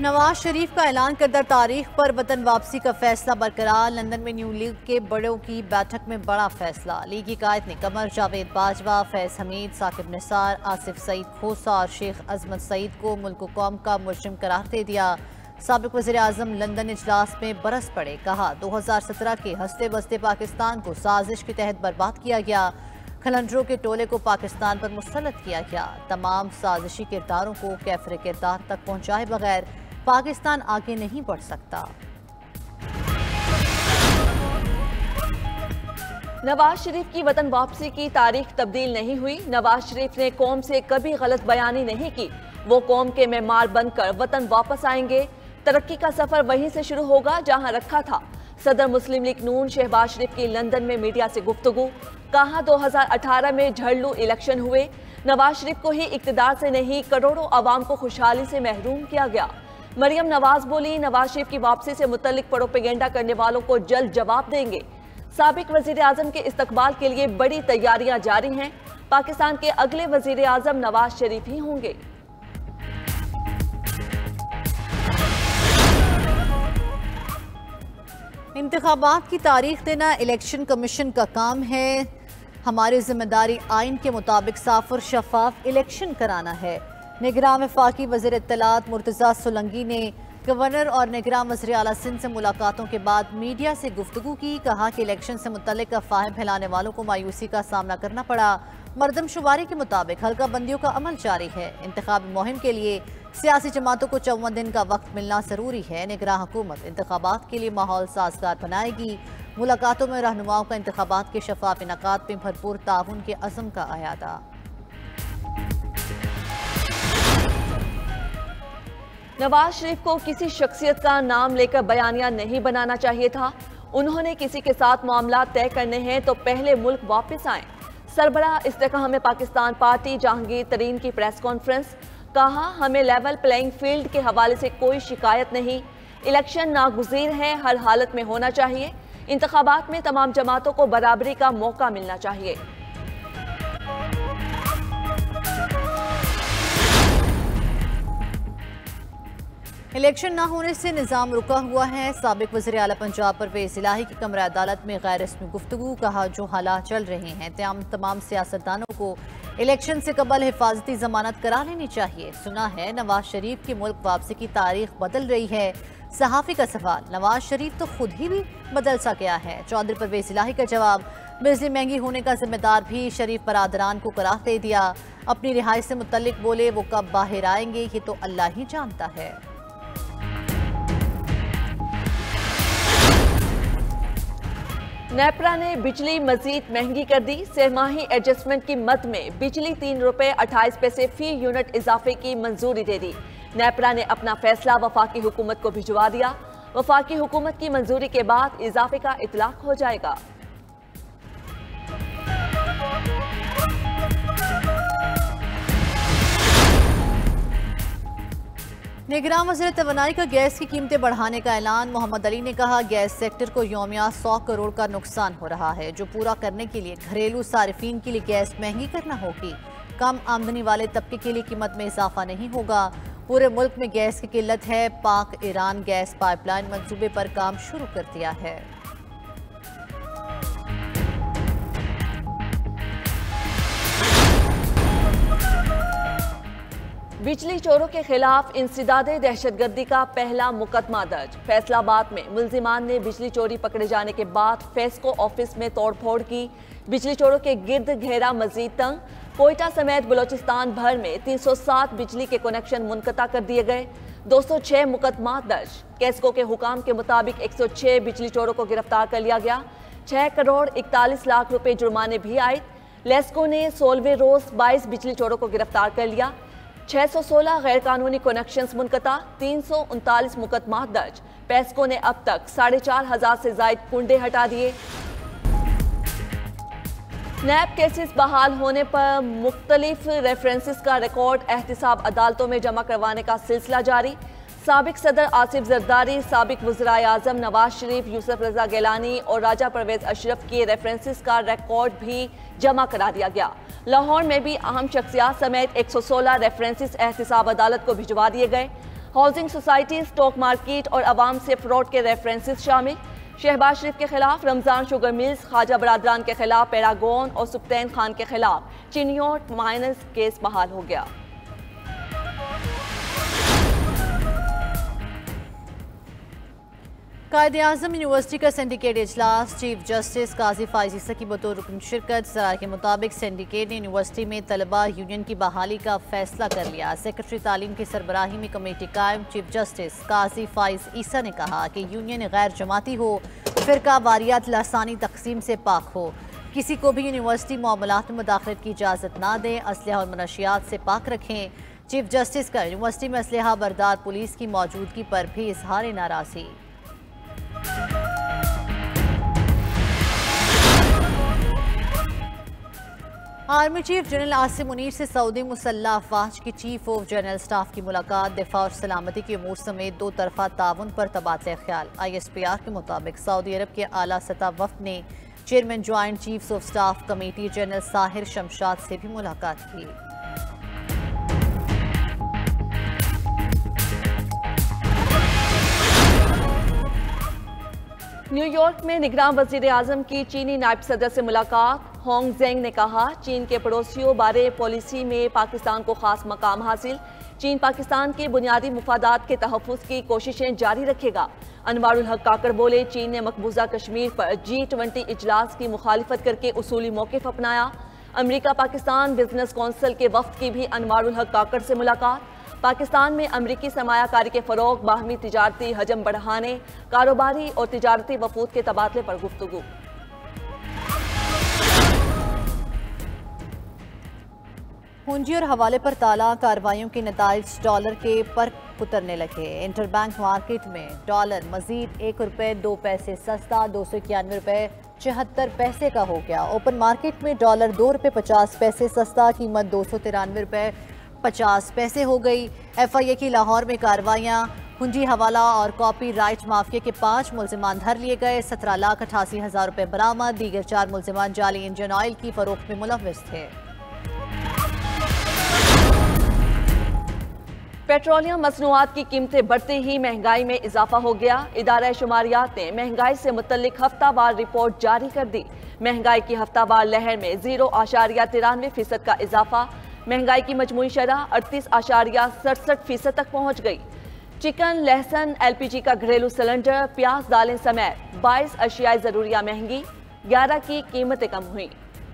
नवाज शरीफ का ऐलान करदा तारीख पर वतन वापसी का फैसला बरकरार। लंदन में न्यू लीग के बड़ों की बैठक में बड़ा फैसला। लीगी कायद ने कमर जावेद बाजवा, फैज हमीद, साकिब निसार, आसिफ सईद खोसा और शेख अजमत सईद को मुल्क कौम का मुजरिम करार दे दिया। साबिक वज़ीर आज़म लंदन इजलास में बरस पड़े, कहा 2017 के हंसते बसते पाकिस्तान को साजिश के तहत बर्बाद किया गया। खलंडरों के टोले को पाकिस्तान पर मुसल्लत किया गया। तमाम साजिशी किरदारों को कैफरे किरदार तक पहुंचाए बगैर पाकिस्तान आगे नहीं बढ़ सकता। नवाज शरीफ की वतन वापसी की तारीख तब्दील नहीं हुई। नवाज शरीफ ने कौम से कभी गलत बयानी नहीं की। वो कौम के मेहमान बनकर वतन वापस आएंगे। तरक्की का सफर वहीं से शुरू होगा जहां रखा था। सदर मुस्लिम लीग नून शहबाज शरीफ की लंदन में मीडिया से गुफ्तगू, कहा 2018 में झड़लू इलेक्शन हुए। नवाज शरीफ को ही इक्तदार से नहीं करोड़ों आवाम को खुशहाली से महरूम किया गया। मरियम नवाज बोली, नवाज शरीफ की वापसी से मुतल्लिक प्रोपेगेंडा करने वालों को जल्द जवाब देंगे। साबिक वजीर आजम के इस्तकबाल के लिए बड़ी तैयारियां जारी हैं। पाकिस्तान के अगले वजीर आजम नवाज शरीफ ही होंगे। इंतखाबात की तारीख देना इलेक्शन कमीशन का काम है। हमारी जिम्मेदारी आइन के मुताबिक साफ और शफाफ इलेक्शन कराना है। निगरान वफाकी वज़ीर इत्तलात मुर्तज़ा सोलंकी ने गवर्नर और निगरान वज़ीर आला सिंध से मुलाकातों के बाद मीडिया से गुफ्तगू की, कहा कि इलेक्शन से मुतल्लिक अफवाहें फैलाने वालों को मायूसी का सामना करना पड़ा। मरदमशुमारी के मुताबिक हल्का बंदियों का अमल जारी है। इंतखाबी मुहिम के लिए सियासी जमातों को 54 दिन का वक्त मिलना जरूरी है। निगरान हुकूमत इंतखाबात के लिए माहौल साजगार बनाएगी। मुलाकातों में रहनुमाओं का इंतखाबात के शफाफ इनकाद में भरपूर ताउन के अज़म का अयादा। नवाज शरीफ को किसी शख्सियत का नाम लेकर बयानिया नहीं बनाना चाहिए था। उन्होंने किसी के साथ मामला तय करने हैं तो पहले मुल्क वापस आएं। सरबराह इस्तेकाम पाकिस्तान पार्टी जहांगीर तरीन की प्रेस कॉन्फ्रेंस, कहा हमें लेवल प्लेइंग फील्ड के हवाले से कोई शिकायत नहीं। इलेक्शन नागुज़ीर है, हर हालत में होना चाहिए। इंतखाबात में तमाम जमातों को बराबरी का मौका मिलना चाहिए। इलेक्शन ना होने से निज़ाम रुका हुआ है। साबिक वज़ीर आला पंजाब परवेज़ इलाही की कमरा अदालत में गैर रस्मी गुफ्तगू, कहा जो हालात चल रहे हैं तमाम सियासतदानों को इलेक्शन से कबल हिफाजती जमानत करा लेनी चाहिए। सुना है नवाज शरीफ की मुल्क वापसी की तारीख बदल रही है। सहाफ़ी का सवाल, नवाज शरीफ तो खुद ही भी बदल सा गया है। चौधरी परवेज़ इलाही का जवाब, बिजली महंगी होने का जिम्मेदार भी शरीफ बरादरान को करार दे दिया। अपनी रिहाई से मुतल्लिक बोले वो कब बाहर आएंगे ये तो अल्लाह ही जानता है। नेपरा ने बिजली मजीद महंगी कर दी। सहमाही एडजस्टमेंट की मद में बिजली 3 रुपए 28 पैसे फी यूनिट इजाफे की मंजूरी दे दी। नेपरा ने अपना फैसला वफाकी हुकूमत को भिजवा दिया। वफाकी हुकूमत की मंजूरी के बाद इजाफे का इतलाक हो जाएगा। निगरान वज़ीर तवानाई का गैस की कीमतें बढ़ाने का ऐलान। मोहम्मद अली ने कहा गैस सेक्टर को यौमिया 100 करोड़ का नुकसान हो रहा है, जो पूरा करने के लिए घरेलू सारिफीन के लिए गैस महंगी करना होगी। कम आमदनी वाले तबके के लिए कीमत में इजाफा नहीं होगा। पूरे मुल्क में गैस की किल्लत है। पाक ईरान गैस पाइपलाइन मंसूबे पर काम शुरू कर दिया है। बिजली चोरों के खिलाफ इंसदादे दहशतगर्दी का पहला मुकदमा दर्ज। फैसलाबाद में मुल्जिमान ने बिजली चोरी पकड़े जाने के बाद फेस्को ऑफिस में तोड़फोड़ की। बिजली चोरों के गिर्द घेरा मजीद तंग। कोयटा समेत बलोचिस्तान भर में 307 बिजली के कनेक्शन मुनक़ता कर दिए गए। 206 मुकदमा दर्ज। केस्को के हुकाम के मुताबिक 106 बिजली चोरों को गिरफ्तार कर लिया गया। 6 करोड़ 41 लाख रुपए जुर्माने भी आए। लेस्को ने 16वें रोज 22 बिजली चोरों को गिरफ्तार कर लिया। 616 गैर कानूनी कनेक्शंस मुनक़ता, 339 मुकदमा दर्ज। पेस्को ने अब तक 4,500 से जायद कुंडे हटा दिए। नैब केसेस बहाल होने पर मुख्तलिफ रेफरेंसेस का रिकॉर्ड एहतिसाब अदालतों में जमा करवाने का सिलसिला जारी। साबिक सदर आसिफ जरदारी, साबिक वज़ीर आज़म नवाज शरीफ, यूसुफ रजा गिलानी और राजा परवेज अशरफ के रेफरेंसेस का रिकॉर्ड भी जमा करा दिया गया। लाहौर में भी अहम शख्सियात समेत 116 रेफरेंसेस एहतिसाब अदालत को भिजवा दिए गए। हाउसिंग सोसाइटी, स्टॉक मार्केट और अवाम से फ्रॉड के रेफरेंसेस शामिल। शहबाज शरीफ के खिलाफ रमजान शुगर मिल्स, ख्वाजा बरादरान के खिलाफ पैरागॉन और सुप्तैन खान के खिलाफ चिनियोट माइनस केस बहाल हो गया। कायद-ए-आज़म यूनिवर्सिटी का सिंडिकेट इजलास, चीफ जस्टिस काजी फाइज ईसा की बतौर रुकन शिरकत। सराय के मुताबिक सिंडिकेट ने यूनिवर्सिटी में तलबा यूनियन की बहाली का फैसला कर लिया। सेक्रेटरी तालीम की सरबराही में कमेटी कायम। चीफ जस्टिस काजी फाइज ईसा ने कहा कि यूनियन गैर जमाती हो, फिरका वारियात लासानी तकसीम से पाक हो, किसी को भी यूनिवर्सिटी मामलात में मुदाखलत की इजाज़त ना दें, असलहा और मनशियात से पाक रखें। चीफ जस्टिस का यूनिवर्सिटी में असलहा बरदार पुलिस की मौजूदगी पर भी इजहार नाराज़गी। Army chief general Asim Munir से सऊदी मुसल्लह अफवाज की चीफ ऑफ जनरल स्टाफ की मुलाकात। दिफा और सलामती के अमूर समेत दो तरफा ताउन पर तबादला ख्याल। ISPR के मुताबिक सऊदी अरब के आला सतह वफ्द ने chairman joint chiefs of staff committee general Sahir Shamshad से भी मुलाकात की। न्यूयॉर्क में निगरान वजीर आजम की चीनी नायब सदर से मुलाकात। होंग जेंग ने कहा, चीन के पड़ोसियों बारे पॉलिसी में पाकिस्तान को खास मकाम हासिल। चीन पाकिस्तान के बुनियादी मुफादात के तहफ़्फ़ुज़ की कोशिशें जारी रखेगा। अनवारुल हक काकड़ बोले, चीन ने मकबूजा कश्मीर पर G20 इजलास की मुखालिफत करके उसूली मौक़िफ़ अपनाया। अमरीका पाकिस्तान बिजनेस कौंसिल के वफ़द की भी अनवारुल हक काकड़ से मुलाकात। पाकिस्तान में अमरीकी सरमायाकारी के फ़रोग़, बाहमी तिजारती हजम बढ़ाने, कारोबारी और तिजारती वफूद के तबादले पर गुफ्तगू। पूंजी और हवाले पर ताला, कार्रवाइयों के नताइज डॉलर के पर उतरने लगे। इंटरबैंक मार्केट में डॉलर मजीद ₹1.02 सस्ता, ₹291.74 का हो गया। ओपन मार्केट में डॉलर ₹2.50 सस्ता, कीमत ₹293.50 हो गई। FIA की लाहौर में कार्रवाइयाँ, पूंजी हवाला और कॉपी राइट माफिया के 5 मुल्जिमान धर लिए गए। 17,88,000 रुपये बरामद। दीगर 4 मुल्जिमान जाली इंजन ऑयल की फरोख्त में मुलव्विस थे। पेट्रोलियम मसनूआत की कीमतें बढ़ते ही महंगाई में इजाफा हो गया। इदारा शुमारियात ने महंगाई से मुतल्लिक हफ्तावार रिपोर्ट जारी कर दी। महंगाई की हफ्तावार लहर में 0.93% का इजाफा। महंगाई की मजमूई शरह 38.67% तक पहुंच गई। चिकन, लहसुन, LPG का घरेलू सिलेंडर, प्याज, दालें समेत 22 अशियाई ज़रूरिया महंगी। 11 की कीमतें कम हुई।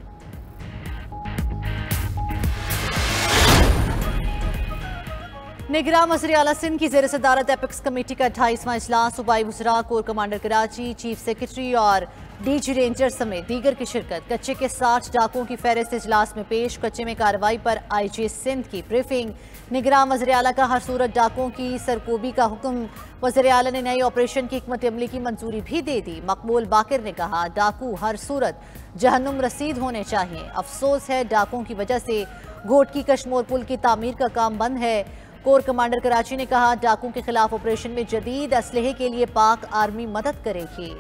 निगरान वज़ीर आला सिंध की ज़ेर सदारत एपेक्स कमेटी का 28वां इजलास। सूबाई वज़रा, core commander Karachi, chief secretary और DG रेंजर समेत दीगर की शिरकत। कच्चे के 60 डाकुओं की फहरिस्त इजलास में पेश। कच्चे में कार्रवाई पर IG सिंध की ब्रीफिंग। निगरान वज़ीर आला का हर सूरत डाकुओं की सरकोबी का हुक्म। वज़ीर आला ने नए ऑपरेशन की हिकमत अमली की मंजूरी भी दे दी। मकबूल बाकिर ने कहा, डाकू हर सूरत जहन्नुम रसीद होने चाहिए। अफसोस है डाकुओं की वजह से घोट की कश्मोर पुल की तामीर का काम बंद है। कोर कमांडर कराची ने कहा, डाकू के खिलाफ ऑपरेशन में जदीद असलहे के लिए पाक आर्मी मदद करेगी।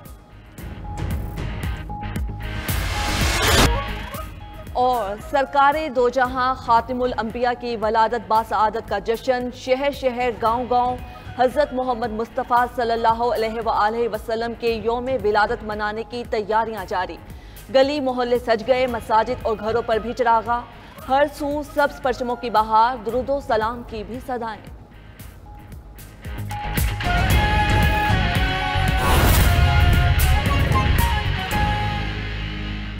और सरकारे दो जहां खातिमुल अंबिया की वलादत बासआदत का जश्न। शहर शहर, गांव गांव हजरत मोहम्मद मुस्तफ़ा सल्लल्लाहु अलैहि वसल्लम के यौम विलादत मनाने की तैयारियां जारी। गली मोहल्ले सज गए, मसाजिद और घरों पर भी चिरागा। हर सू सब्ज परचमों की बहार, दुरूदो सलाम की भी सदाएं।